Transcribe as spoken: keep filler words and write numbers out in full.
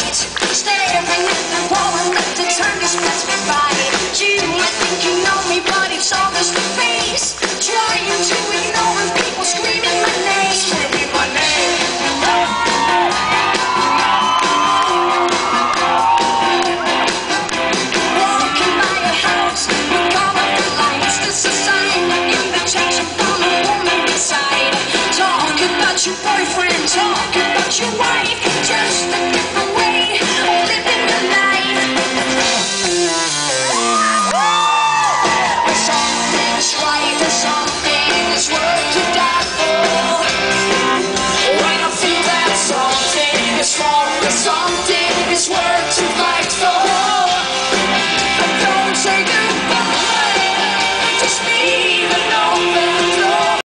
light, staring at the wall and let the time just pass me by. You might think you know me, but it's all just a face, trying to ignore me.